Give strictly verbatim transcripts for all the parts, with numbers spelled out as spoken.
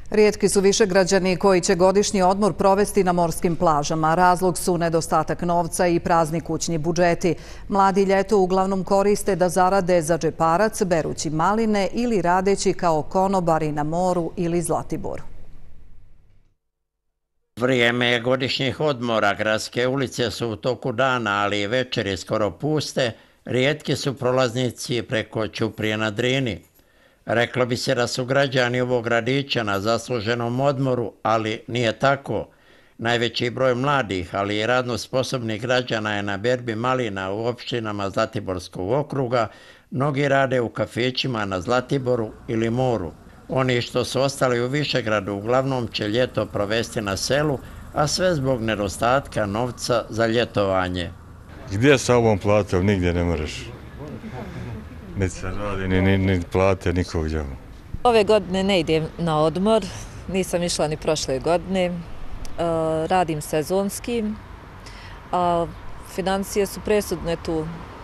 Rijetki su višegrađani koji će godišnji odmor provesti na morskim plažama. Razlog su nedostatak novca i prazni kućni budžeti. Mladi ljeto uglavnom koriste da zarade za džeparac, berući maline ili radeći kao konobari na moru ili Zlatiboru. Vrijeme je godišnjih odmora. Gradske ulice su u toku dana, ali i večeri skoro puste. Rijetki su prolaznici preko Ćuprije na Drini. Reklo bi se da su građani ovog gradića na zasluženom odmoru, ali nije tako. Najveći broj mladih, ali i radno sposobnih građana je na berbi malina u opštinama Zlatiborskog okruga. Mnogi rade u kafićima na Zlatiboru ili moru. Oni što su ostali u Višegradu uglavnom će ljeto provesti na selu, a sve zbog nedostatka novca za ljetovanje. Gdje sa ovom platom? Nigdje ne možeš. Niti se radi, ni, ni, ni plate nikog djava. Ove godine ne idem na odmor, nisam išla ni prošle godine. E, radim sezonski, a financije su presudne tu.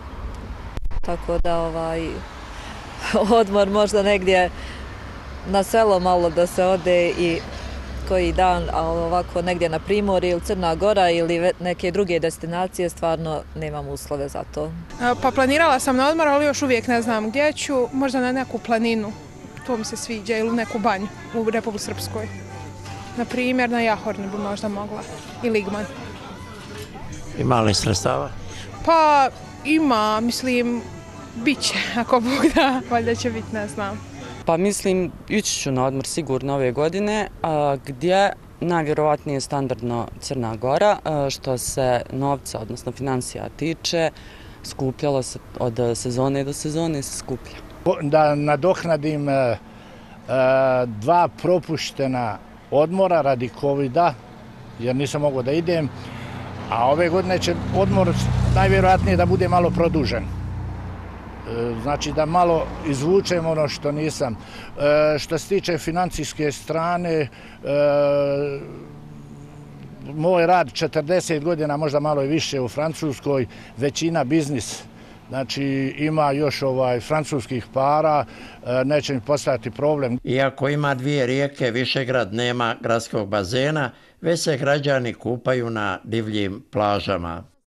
Tako da ovaj odmor možda negdje na selo malo da se ode i koji dan, a ovako negdje na Primorje ili Crna Gora ili neke druge destinacije, stvarno nemam uslove za to. Pa planirala sam na odmor, ali još uvijek ne znam gdje ću, možda na neku planinu, to mi se sviđa, ili neku banju u Republici Srpskoj. Na primjer, na Jahorni bi možda mogla, i Ligman. Ima li sredstava? Pa ima, mislim, bit će, ako Bog da, valjda će biti, ne znam. Pa mislim, ići ću na odmor sigurno ove godine, a, gdje najvjerovatnije standardno Crna Gora, a, što se novca, odnosno financija tiče, skupljalo se od sezone do sezone se skuplja. Da nadoknadim a, a, dva propuštena odmora radi kovida, jer nisam mogao da idem, a ove godine će odmor najvjerojatnije da bude malo produžen. Znači da malo izvučem ono što nisam. E, što se tiče financijske strane, e, moj rad četrdeset godina, možda malo i više u Francuskoj, većina biznis. Znači ima još ovaj francuskih para, e, neće mi postati problem. Iako ima dvije rijeke, Višegrad nema gradskog bazena, već se građani kupaju na divljim plažama.